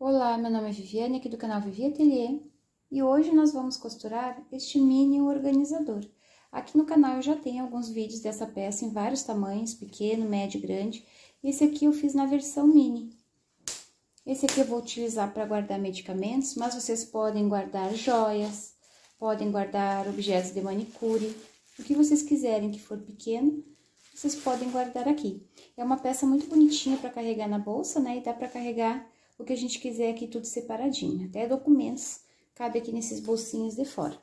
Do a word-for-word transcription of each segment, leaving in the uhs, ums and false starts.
Olá, meu nome é Viviane, aqui do canal Vivi Ateliê, e hoje nós vamos costurar este mini organizador. Aqui no canal eu já tenho alguns vídeos dessa peça em vários tamanhos, pequeno, médio e grande. Esse aqui eu fiz na versão mini. Esse aqui eu vou utilizar para guardar medicamentos, mas vocês podem guardar joias, podem guardar objetos de manicure, o que vocês quiserem que for pequeno, vocês podem guardar aqui. É uma peça muito bonitinha para carregar na bolsa, né? E dá para carregar o que a gente quiser aqui tudo separadinho. Até documentos cabe aqui nesses bolsinhos de fora.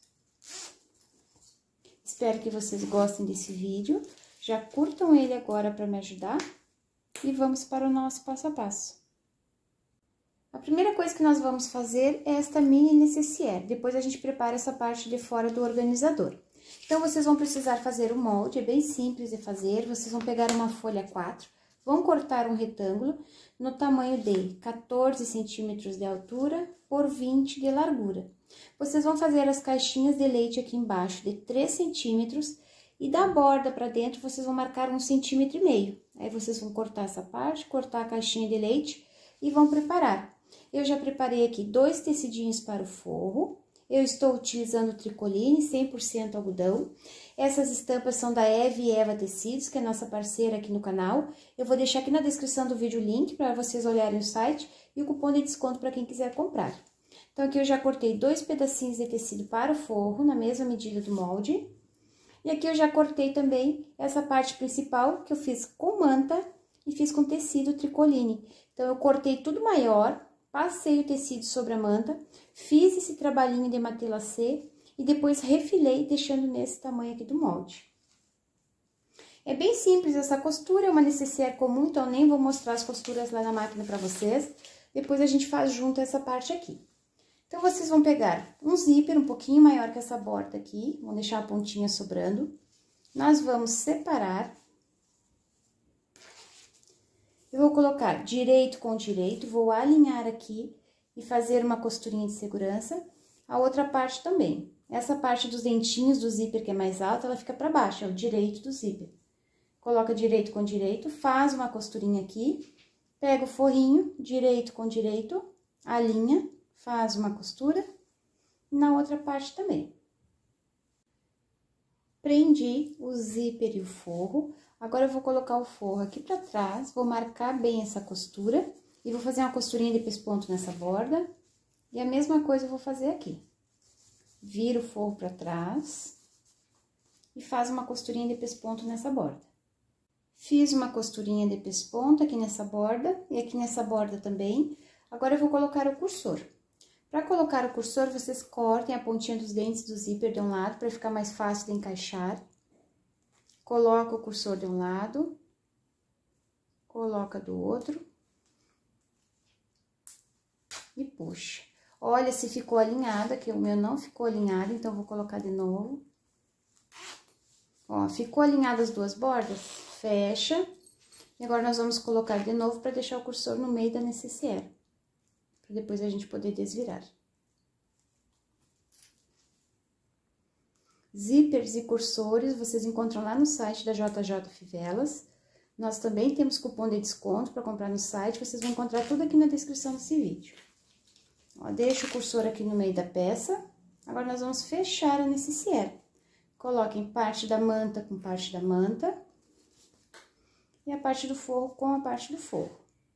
Espero que vocês gostem desse vídeo. Já curtam ele agora para me ajudar. E vamos para o nosso passo a passo. A primeira coisa que nós vamos fazer é esta mini necessaire. Depois a gente prepara essa parte de fora do organizador. Então, vocês vão precisar fazer o molde, é bem simples de fazer. Vocês vão pegar uma folha quatro, vão cortar um retângulo no tamanho de quatorze centímetros de altura por vinte de largura. Vocês vão fazer as caixinhas de leite aqui embaixo de três centímetros e da borda para dentro vocês vão marcar um centímetro e meio. Aí, vocês vão cortar essa parte, cortar a caixinha de leite e vão preparar. Eu já preparei aqui dois tecidinhos para o forro. Eu estou utilizando tricoline cem por cento algodão. Essas estampas são da Eve e Eva Tecidos, que é nossa parceira aqui no canal. Eu vou deixar aqui na descrição do vídeo o link para vocês olharem o site e o cupom de desconto para quem quiser comprar. Então, aqui eu já cortei dois pedacinhos de tecido para o forro, na mesma medida do molde. E aqui eu já cortei também essa parte principal, que eu fiz com manta e fiz com tecido tricoline. Então, eu cortei tudo maior, passei o tecido sobre a manta, fiz esse trabalhinho de matelassê e depois refilei, deixando nesse tamanho aqui do molde. É bem simples essa costura, é uma necessaire comum, então nem vou mostrar as costuras lá na máquina para vocês. Depois a gente faz junto essa parte aqui. Então, vocês vão pegar um zíper um pouquinho maior que essa borda aqui, vão deixar a pontinha sobrando. Nós vamos separar. Eu vou colocar direito com direito, vou alinhar aqui e fazer uma costurinha de segurança. A outra parte também. Essa parte dos dentinhos do zíper que é mais alta, ela fica para baixo, é o direito do zíper. Coloca direito com direito, faz uma costurinha aqui, pega o forrinho, direito com direito, alinha, faz uma costura, e na outra parte também. Prendi o zíper e o forro. Agora, eu vou colocar o forro aqui pra trás, vou marcar bem essa costura e vou fazer uma costurinha de pesponto nessa borda. E a mesma coisa eu vou fazer aqui. Vira o forro pra trás e faz uma costurinha de pesponto nessa borda. Fiz uma costurinha de pesponto aqui nessa borda e aqui nessa borda também. Agora, eu vou colocar o cursor. Para colocar o cursor, vocês cortem a pontinha dos dentes do zíper de um lado para ficar mais fácil de encaixar. Coloca o cursor de um lado, coloca do outro e puxa. Olha se ficou alinhada, que o meu não ficou alinhado, então vou colocar de novo. Ó, ficou alinhada as duas bordas? Fecha. E agora, nós vamos colocar de novo para deixar o cursor no meio da necessaire, para depois a gente poder desvirar. Zíperes e cursores, vocês encontram lá no site da J J Fivelas. Nós também temos cupom de desconto para comprar no site, vocês vão encontrar tudo aqui na descrição desse vídeo. Ó, deixa o cursor aqui no meio da peça. Agora, nós vamos fechar a necessaire. Coloquem parte da manta com parte da manta. E a parte do forro com a parte do forro.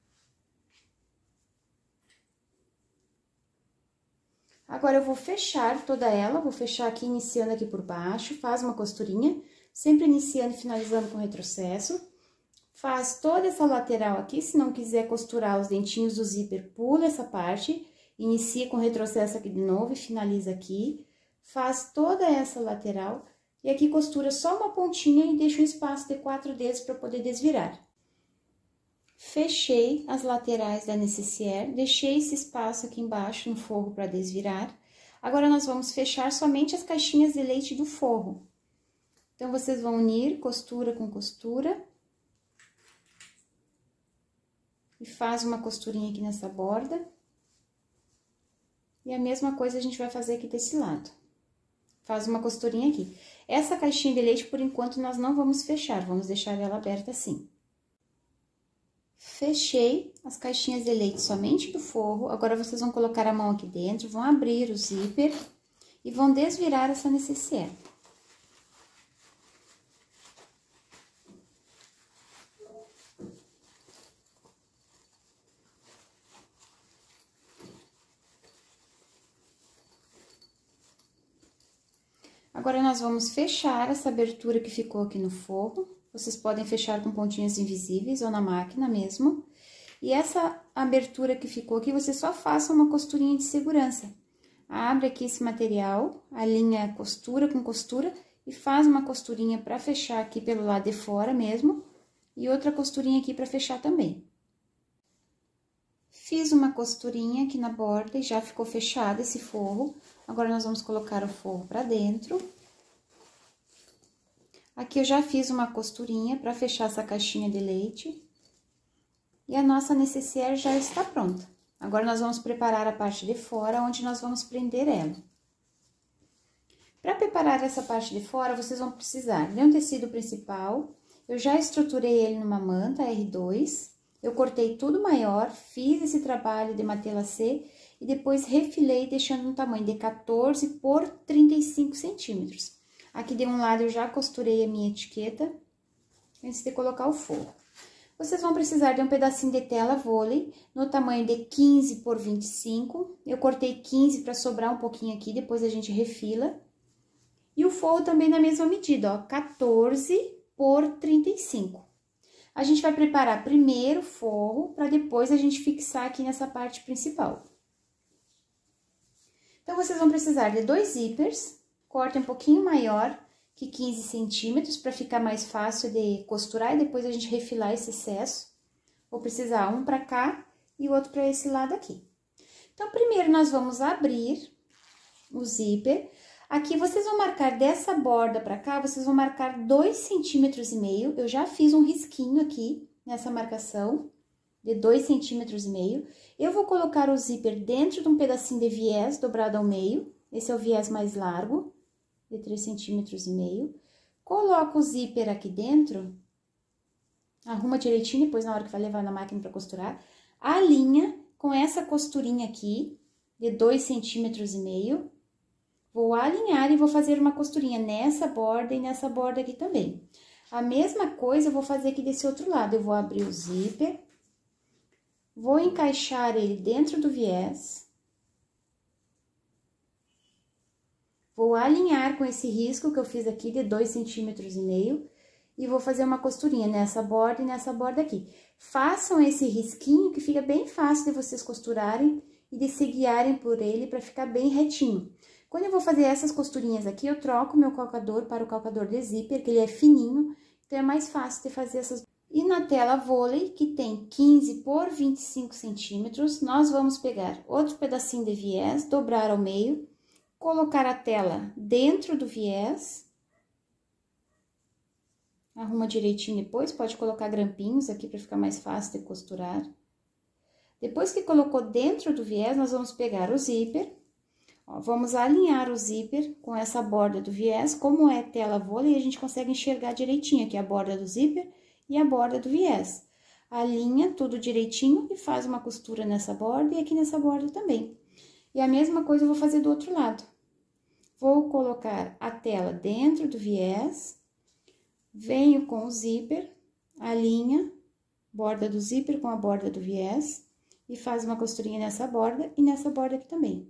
Agora, eu vou fechar toda ela, vou fechar aqui, iniciando aqui por baixo, faz uma costurinha, sempre iniciando e finalizando com retrocesso. Faz toda essa lateral aqui, se não quiser costurar os dentinhos do zíper, pula essa parte, inicia com retrocesso aqui de novo e finaliza aqui. Faz toda essa lateral e aqui costura só uma pontinha e deixa um espaço de quatro dedos para poder desvirar. Fechei as laterais da necessaire, deixei esse espaço aqui embaixo no forro para desvirar. Agora, nós vamos fechar somente as caixinhas de leite do forro. Então, vocês vão unir costura com costura. E faz uma costurinha aqui nessa borda. E a mesma coisa a gente vai fazer aqui desse lado. Faz uma costurinha aqui. Essa caixinha de leite, por enquanto, nós não vamos fechar, vamos deixar ela aberta assim. Fechei as caixinhas de leite somente do forro. Agora, vocês vão colocar a mão aqui dentro, vão abrir o zíper e vão desvirar essa necessaire. Agora, nós vamos fechar essa abertura que ficou aqui no forro. Vocês podem fechar com pontinhas invisíveis ou na máquina mesmo. E essa abertura que ficou aqui, você só faça uma costurinha de segurança. Abre aqui esse material, alinha costura com costura e faz uma costurinha para fechar aqui pelo lado de fora mesmo. E outra costurinha aqui para fechar também. Fiz uma costurinha aqui na borda e já ficou fechado esse forro. Agora, nós vamos colocar o forro para dentro. Aqui eu já fiz uma costurinha para fechar essa caixinha de leite. E a nossa necessaire já está pronta. Agora, nós vamos preparar a parte de fora, onde nós vamos prender ela. Para preparar essa parte de fora, vocês vão precisar de um tecido principal. Eu já estruturei ele numa manta R dois. Eu cortei tudo maior, fiz esse trabalho de matelassé e depois refilei, deixando um tamanho de quatorze por trinta e cinco centímetros. Aqui de um lado eu já costurei a minha etiqueta, antes de colocar o forro. Vocês vão precisar de um pedacinho de tela vôlei, no tamanho de quinze por vinte e cinco. Eu cortei quinze para sobrar um pouquinho aqui, depois a gente refila. E o forro também na mesma medida, ó, quatorze por trinta e cinco. A gente vai preparar primeiro o forro, para depois a gente fixar aqui nessa parte principal. Então, vocês vão precisar de dois zíperes, corte um pouquinho maior que quinze centímetros, para ficar mais fácil de costurar e depois a gente refilar esse excesso. Vou precisar um para cá e o outro para esse lado aqui. Então, primeiro nós vamos abrir o zíper. Aqui, vocês vão marcar dessa borda para cá, vocês vão marcar dois centímetros e meio. Eu já fiz um risquinho aqui nessa marcação de dois centímetros e meio. Eu vou colocar o zíper dentro de um pedacinho de viés dobrado ao meio. Esse é o viés mais largo, de três centímetros e meio. Coloco o zíper aqui dentro, arruma direitinho, depois na hora que vai levar na máquina para costurar. Alinha com essa costurinha aqui, de dois centímetros e meio. Vou alinhar e vou fazer uma costurinha nessa borda e nessa borda aqui também. A mesma coisa eu vou fazer aqui desse outro lado. Eu vou abrir o zíper, vou encaixar ele dentro do viés. Vou alinhar com esse risco que eu fiz aqui de dois centímetros e meio e vou fazer uma costurinha nessa borda e nessa borda aqui. Façam esse risquinho que fica bem fácil de vocês costurarem e de se guiarem por ele para ficar bem retinho. Quando eu vou fazer essas costurinhas aqui, eu troco meu calcador para o calcador de zíper, que ele é fininho, então é mais fácil de fazer essas. E na tela vôlei, que tem quinze por vinte e cinco centímetros, nós vamos pegar outro pedacinho de viés, dobrar ao meio, colocar a tela dentro do viés. Arruma direitinho depois, pode colocar grampinhos aqui para ficar mais fácil de costurar. Depois que colocou dentro do viés, nós vamos pegar o zíper. Ó, vamos alinhar o zíper com essa borda do viés. Como é tela vôlei, a gente consegue enxergar direitinho aqui a borda do zíper e a borda do viés. Alinha tudo direitinho e faz uma costura nessa borda e aqui nessa borda também. E a mesma coisa eu vou fazer do outro lado. Vou colocar a tela dentro do viés, venho com o zíper, alinha borda do zíper com a borda do viés e faz uma costurinha nessa borda e nessa borda aqui também.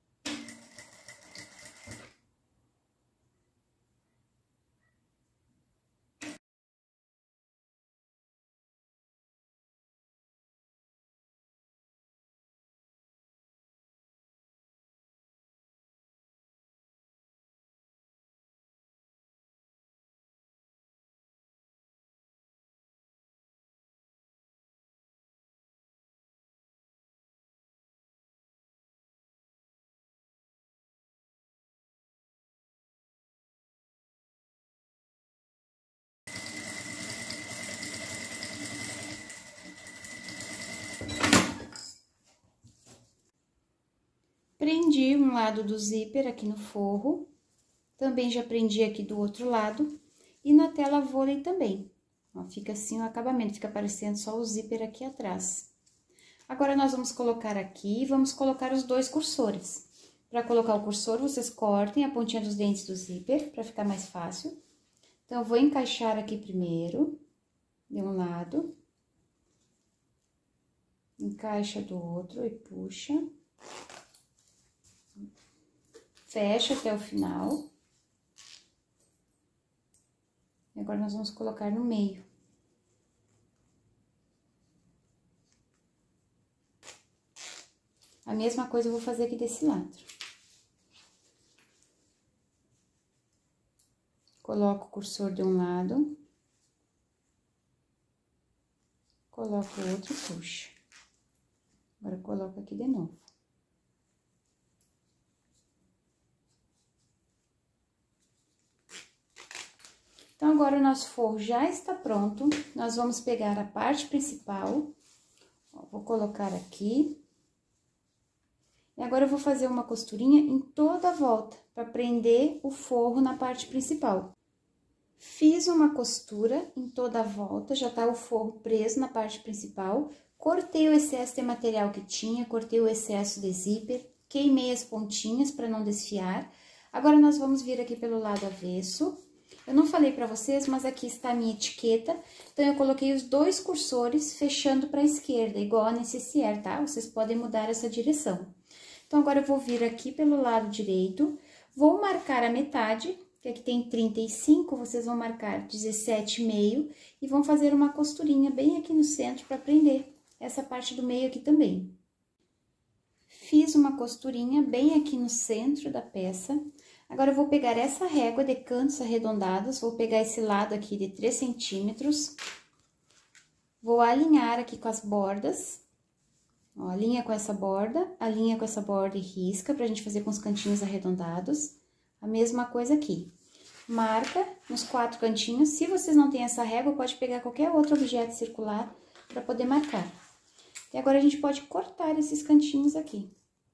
Prendi um lado do zíper aqui no forro, também já prendi aqui do outro lado, e na tela vôlei também. Ó, fica assim o acabamento, fica parecendo só o zíper aqui atrás. Agora, nós vamos colocar aqui e vamos colocar os dois cursores. Para colocar o cursor, vocês cortem a pontinha dos dentes do zíper, para ficar mais fácil. Então, eu vou encaixar aqui primeiro, de um lado. Encaixa do outro e puxa. Fecha até o final. E agora, nós vamos colocar no meio. A mesma coisa eu vou fazer aqui desse lado. Coloco o cursor de um lado. Coloco o outro e puxo. Agora, coloco aqui de novo. Então, agora o nosso forro já está pronto. Nós vamos pegar a parte principal. Ó, vou colocar aqui. E agora, eu vou fazer uma costurinha em toda a volta, para prender o forro na parte principal. Fiz uma costura em toda a volta, já tá o forro preso na parte principal. Cortei o excesso de material que tinha, cortei o excesso de zíper, queimei as pontinhas para não desfiar. Agora, nós vamos vir aqui pelo lado avesso. Eu não falei para vocês, mas aqui está a minha etiqueta. Então, eu coloquei os dois cursores fechando para a esquerda, igual a necessaire, tá? Vocês podem mudar essa direção. Então, agora eu vou vir aqui pelo lado direito, vou marcar a metade, que aqui tem trinta e cinco, vocês vão marcar dezessete e meio e vão fazer uma costurinha bem aqui no centro para prender essa parte do meio aqui também. Fiz uma costurinha bem aqui no centro da peça. Agora, eu vou pegar essa régua de cantos arredondados, vou pegar esse lado aqui de três centímetros, vou alinhar aqui com as bordas, ó, alinha com essa borda, alinha com essa borda e risca, pra gente fazer com os cantinhos arredondados. A mesma coisa aqui. Marca nos quatro cantinhos, se vocês não têm essa régua, pode pegar qualquer outro objeto circular para poder marcar. E agora, a gente pode cortar esses cantinhos aqui.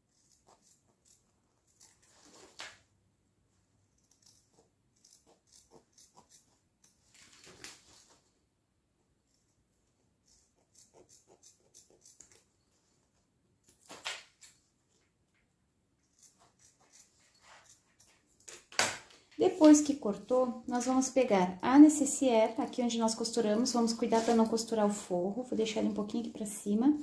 Depois que cortou, nós vamos pegar a necessaire, aqui onde nós costuramos, vamos cuidar para não costurar o forro, vou deixar ele um pouquinho aqui pra cima.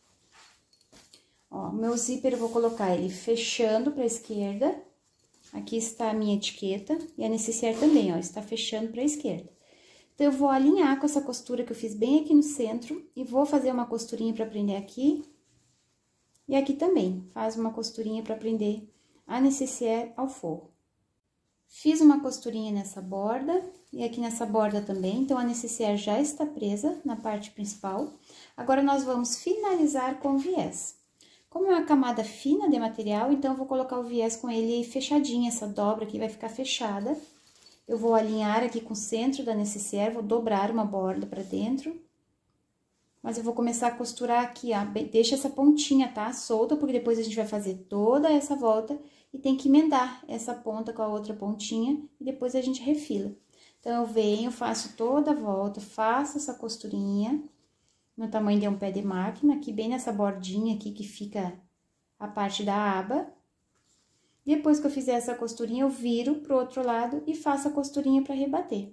Ó, meu zíper eu vou colocar ele fechando pra esquerda, aqui está a minha etiqueta, e a necessaire também, ó, está fechando pra esquerda. Então, eu vou alinhar com essa costura que eu fiz bem aqui no centro, e vou fazer uma costurinha pra prender aqui, e aqui também, faz uma costurinha pra prender a necessaire ao forro. Fiz uma costurinha nessa borda, e aqui nessa borda também, então, a necessaire já está presa na parte principal. Agora, nós vamos finalizar com o viés. Como é uma camada fina de material, então, eu vou colocar o viés com ele fechadinho, essa dobra aqui vai ficar fechada. Eu vou alinhar aqui com o centro da necessaire, vou dobrar uma borda pra dentro. Mas eu vou começar a costurar aqui, ó, deixa essa pontinha, tá? Solta, porque depois a gente vai fazer toda essa volta e tem que emendar essa ponta com a outra pontinha e depois a gente refila. Então, eu venho, faço toda a volta, faço essa costurinha no tamanho de um pé de máquina, aqui bem nessa bordinha aqui que fica a parte da aba. Depois que eu fizer essa costurinha, eu viro pro outro lado e faço a costurinha para rebater.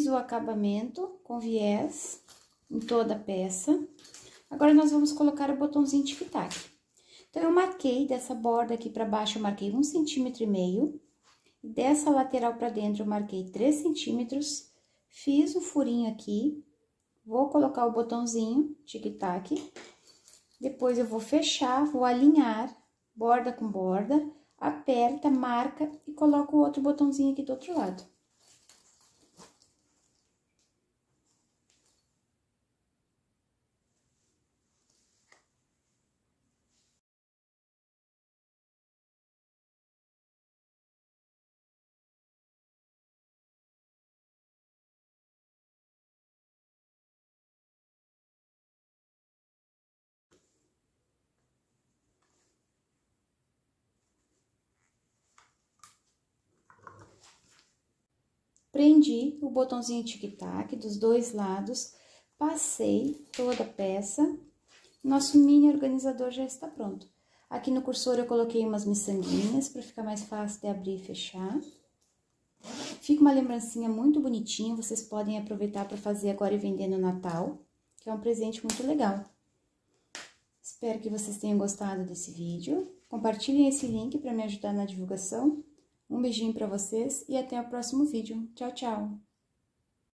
Fiz o acabamento com viés em toda a peça. Agora, nós vamos colocar o botãozinho tic-tac. Então, eu marquei dessa borda aqui pra baixo, eu marquei um centímetro e meio. Dessa lateral pra dentro, eu marquei três centímetros. Fiz o furinho aqui. Vou colocar o botãozinho tic-tac. Depois, eu vou fechar, vou alinhar, borda com borda. Aperta, marca e coloca o outro botãozinho aqui do outro lado. Prendi o botãozinho tic-tac dos dois lados, passei toda a peça, nosso mini organizador já está pronto. Aqui no cursor eu coloquei umas miçanguinhas para ficar mais fácil de abrir e fechar. Fica uma lembrancinha muito bonitinha, vocês podem aproveitar para fazer agora e vender no Natal, que é um presente muito legal. Espero que vocês tenham gostado desse vídeo. Compartilhem esse link para me ajudar na divulgação. Um beijinho para vocês e até o próximo vídeo. Tchau, tchau!